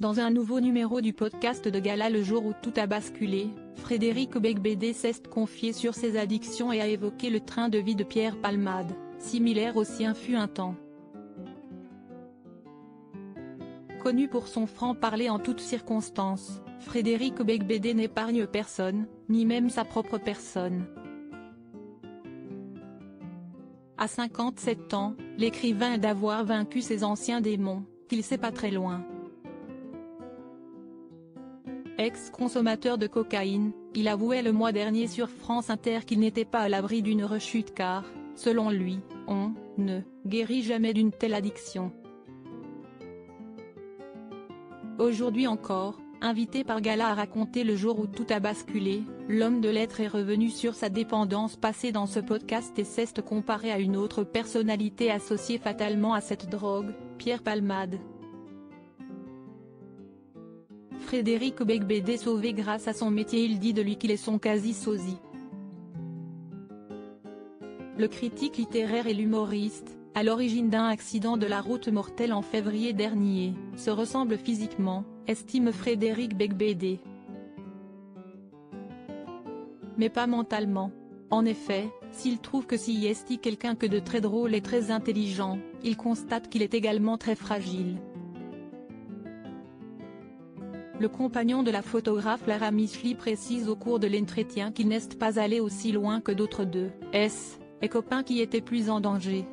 Dans un nouveau numéro du podcast de Gala le jour où tout a basculé, Frédéric Beigbeder s'est confié sur ses addictions et a évoqué le train de vie de Pierre Palmade, similaire au sien fut un temps. Connu pour son franc-parler en toutes circonstances, Frédéric Beigbeder n'épargne personne, ni même sa propre personne. À 57 ans, l'écrivain est d'avoir vaincu ses anciens démons, qu'il sait pas très loin. Ex-consommateur de cocaïne, il avouait le mois dernier sur France Inter qu'il n'était pas à l'abri d'une rechute car, selon lui, on ne guérit jamais d'une telle addiction. Aujourd'hui encore, invité par Gala à raconter le jour où tout a basculé, l'homme de lettres est revenu sur sa dépendance passée dans ce podcast et s'est comparé à une autre personnalité associée fatalement à cette drogue, Pierre Palmade. Frédéric Beigbeder sauvé grâce à son métier. Il dit de lui qu'il est son quasi-sosie. Le critique littéraire et l'humoriste, à l'origine d'un accident de la route mortel en février dernier, se ressemble physiquement, estime Frédéric Beigbeder. Mais pas mentalement. En effet, s'il trouve que si est quelqu'un que de très drôle et très intelligent, il constate qu'il est également très fragile. Le compagnon de la photographe Lara Micheli précise au cours de l'entretien qu'il n'est pas allé aussi loin que d'autres deux et copains qui étaient plus en danger.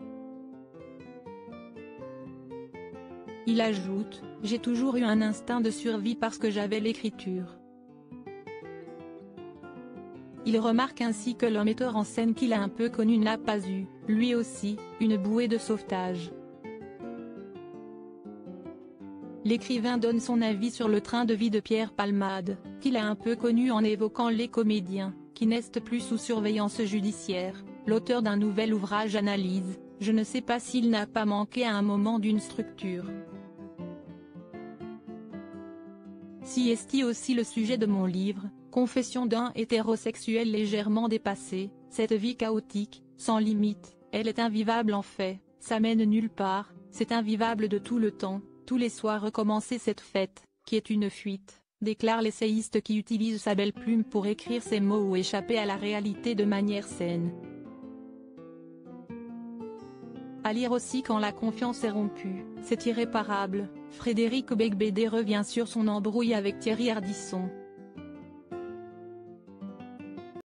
Il ajoute : « J'ai toujours eu un instinct de survie parce que j'avais l'écriture. » Il remarque ainsi que le metteur en scène qu'il a un peu connu n'a pas eu, lui aussi, une bouée de sauvetage. L'écrivain donne son avis sur le train de vie de Pierre Palmade, qu'il a un peu connu en évoquant les comédiens, qui n'est plus sous surveillance judiciaire. L'auteur d'un nouvel ouvrage analyse : « Je ne sais pas s'il n'a pas manqué à un moment d'une structure. Si est aussi le sujet de mon livre, Confession d'un hétérosexuel légèrement dépassé, cette vie chaotique, sans limite, elle est invivable en fait, ça mène nulle part, c'est invivable de tout le temps. Tous les soirs recommencer cette fête, qui est une fuite, déclare l'essayiste qui utilise sa belle plume pour écrire ses mots ou échapper à la réalité de manière saine. À lire aussi quand la confiance est rompue, c'est irréparable. Frédéric Beigbeder revient sur son embrouille avec Thierry Ardisson.